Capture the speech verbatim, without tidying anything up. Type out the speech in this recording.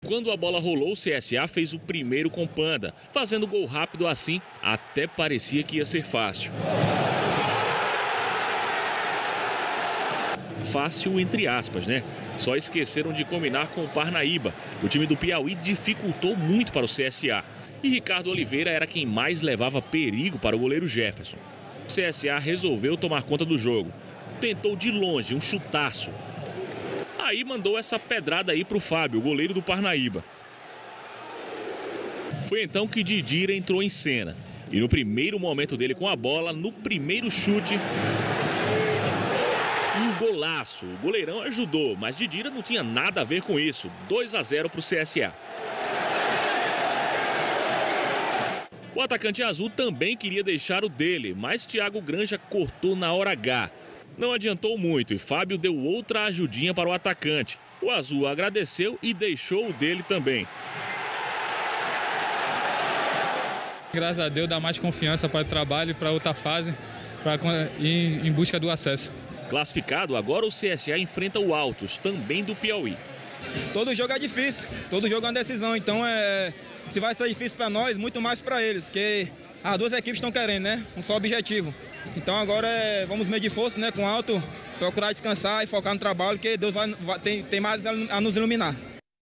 Quando a bola rolou, o C S A fez o primeiro com Panda, fazendo gol rápido assim, até parecia que ia ser fácil. Fácil entre aspas, né? Só esqueceram de combinar com o Parnaíba. O time do Piauí dificultou muito para o C S A. E Ricardo Oliveira era quem mais levava perigo para o goleiro Jefferson. O C S A resolveu tomar conta do jogo. Tentou de longe um chutaço. Aí mandou essa pedrada aí para o Fábio, o goleiro do Parnaíba. Foi então que Didira entrou em cena. E no primeiro momento dele com a bola, no primeiro chute, um golaço. O goleirão ajudou, mas Didira não tinha nada a ver com isso. dois a zero para o C S A. O atacante azul também queria deixar o dele, mas Thiago Granja cortou na hora H. Não adiantou muito e Fábio deu outra ajudinha para o atacante. O azul agradeceu e deixou o dele também. Graças a Deus dá mais confiança para o trabalho, para outra fase, para ir em busca do acesso. Classificado, agora o C S A enfrenta o Altos, também do Piauí. Todo jogo é difícil, todo jogo é uma decisão, então é, se vai ser difícil para nós, muito mais para eles, porque as duas equipes estão querendo, né? Um só objetivo. Então agora é, vamos medir força, né, com o Alto, procurar descansar e focar no trabalho, que Deus vai, vai, tem, tem mais a nos iluminar.